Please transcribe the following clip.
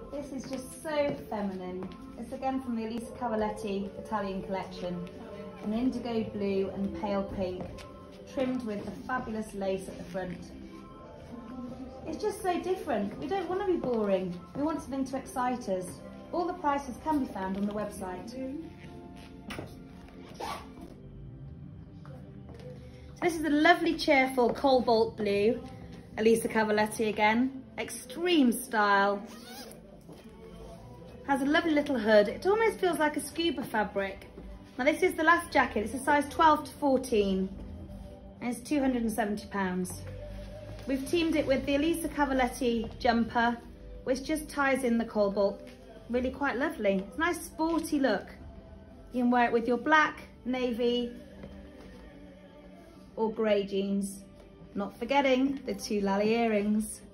This is just so feminine. It's again from the Elisa Cavaletti Italian collection. An indigo blue and pale pink, trimmed with the fabulous lace at the front. It's just so different. We don't want to be boring. We want something to excite us. All the prices can be found on the website. So this is a lovely, cheerful cobalt blue, Elisa Cavaletti again. Extreme style. Has a lovely little hood. It almost feels like a scuba fabric. Now this is the last jacket. It's a size 12 to 14 and it's £270. We've teamed it with the Elisa Cavaletti jumper, which just ties in the cobalt. Really quite lovely. It's a nice sporty look. You can wear it with your black, navy or grey jeans. Not forgetting the 2 Lally earrings.